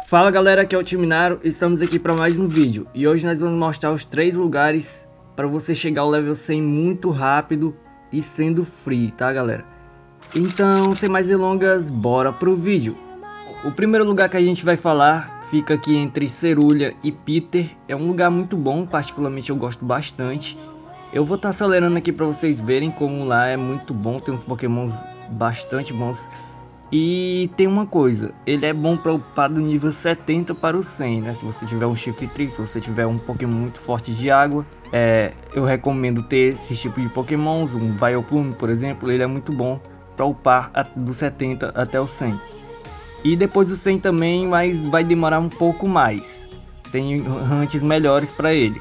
Fala galera, aqui é o Timinaro, estamos aqui para mais um vídeo e hoje nós vamos mostrar os 3 lugares para você chegar ao level 100 muito rápido e sendo free, tá galera? Então, sem mais delongas, bora pro vídeo. O primeiro lugar que a gente vai falar fica aqui entre Cerulha e Peter. É um lugar muito bom, particularmente eu gosto bastante. Eu vou estar acelerando aqui para vocês verem como lá é muito bom, tem uns pokémons bastante bons. E tem uma coisa, ele é bom para upar do nível 70 para o 100, né? Se você tiver um Shiftry, se você tiver um Pokémon muito forte de água, eu recomendo ter esse tipo de Pokémons, um Vileplume, por exemplo, ele é muito bom para upar do 70 até o 100. E depois do 100 também, mas vai demorar um pouco mais. Tem hunts melhores para ele.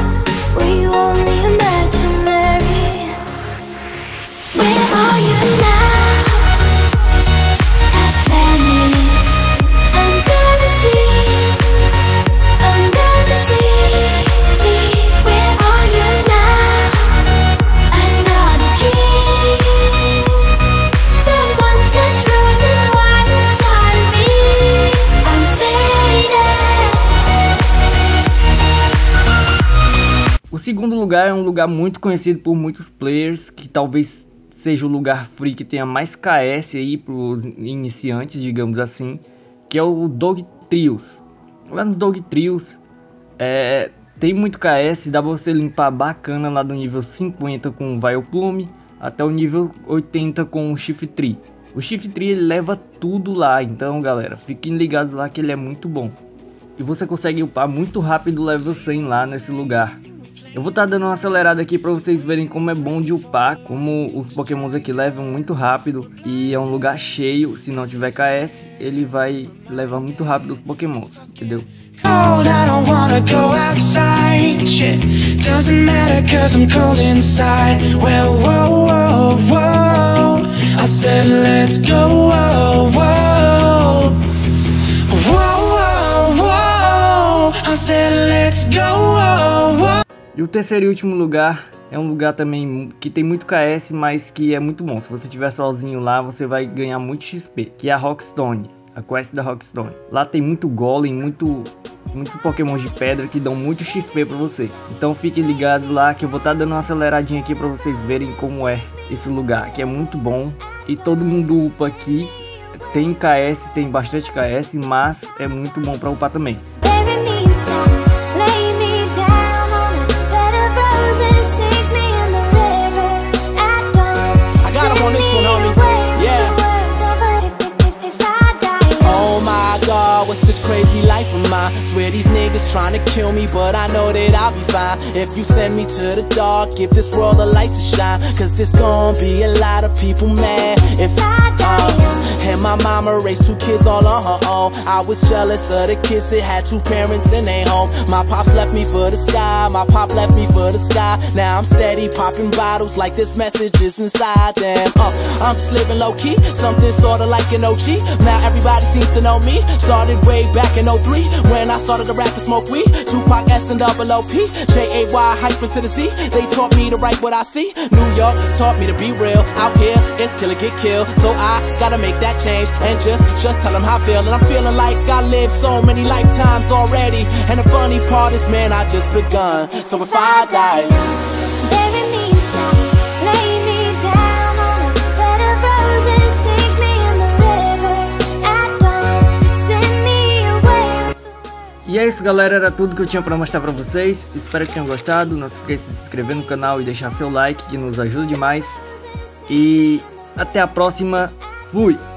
O segundo lugar é um lugar muito conhecido por muitos players, que talvez seja o lugar free que tenha mais KS aí para os iniciantes, digamos assim, que é o Dogtrills. Lá nos Dogtrills tem muito KS, dá pra você limpar bacana lá do nível 50 com o Vileplume até o nível 80 com o Shiftry. O Shiftry ele leva tudo lá, então galera, fiquem ligados lá que ele é muito bom. E você consegue upar muito rápido o level 100 lá nesse lugar. Eu vou estar dando uma acelerada aqui para vocês verem como é bom de upar, como os pokémons aqui levam muito rápido e é um lugar cheio. Se não tiver KS, ele vai levar muito rápido os pokémons, entendeu? E o terceiro e último lugar é um lugar também que tem muito KS, mas que é muito bom. Se você estiver sozinho lá, você vai ganhar muito XP, que é a Rockstone, a quest da Rockstone. Lá tem muito Golem, muitos Pokémon de pedra que dão muito XP pra você. Então fiquem ligados lá que eu vou estar dando uma aceleradinha aqui pra vocês verem como é esse lugar, que é muito bom. E todo mundo upa aqui, tem KS, tem bastante KS, mas é muito bom pra upar também. What's this crazy life of mine? Swear these niggas trying to kill me, but I know that I'll be fine. If you send me to the dark, give this world a light to shine. Cause there's gonna be a lot of people mad if I die. And my mama raised 2 kids all on her own. I was jealous of the kids that had 2 parents in their home. My pops left me for the sky, my pop left me for the sky. Now I'm steady popping bottles like this message is inside them. I'm just living low-key, something sorta like an OG. Now everybody seems to know me. Started way back in 03 when I started to rap and smoke weed. Tupac S and double OP, J-A-Y hyphen to the Z. They taught me to write what I see. New York taught me to be real. Out here, it's kill or get killed. So I gotta make that change and just tell them how I feel. And I'm feeling like I lived so many lifetimes already. And the funny part is, man, I just begun. So if I die, E é isso galera, era tudo que eu tinha para mostrar para vocês. Espero que tenham gostado, não se esqueça de se inscrever no canal e deixar seu like que nos ajuda demais. E até a próxima, fui!